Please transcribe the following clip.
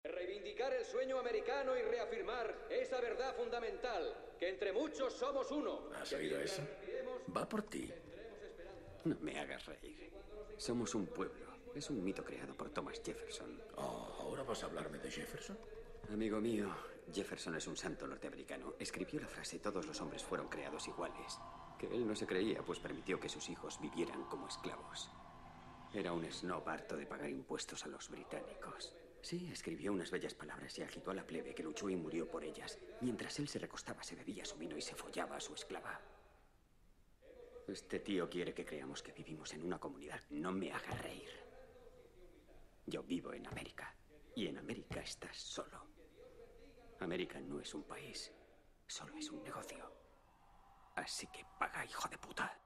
Reivindicar el sueño americano y reafirmar esa verdad fundamental, que entre muchos somos uno. ¿Has oído eso? Va por ti. No me hagas reír. Somos un pueblo. Es un mito creado por Thomas Jefferson. Oh, ¿ahora vas a hablarme de Jefferson? Amigo mío, Jefferson es un santo norteamericano. Escribió la frase "todos los hombres fueron creados iguales", que él no se creía, pues permitió que sus hijos vivieran como esclavos. Era un snob harto de pagar impuestos a los británicos. Sí, escribió unas bellas palabras y agitó a la plebe que luchó y murió por ellas. Mientras él se recostaba, se bebía su vino y se follaba a su esclava. Este tío quiere que creamos que vivimos en una comunidad. No me haga reír. Yo vivo en América. Y en América estás solo. América no es un país. Solo es un negocio. Así que paga, hijo de puta.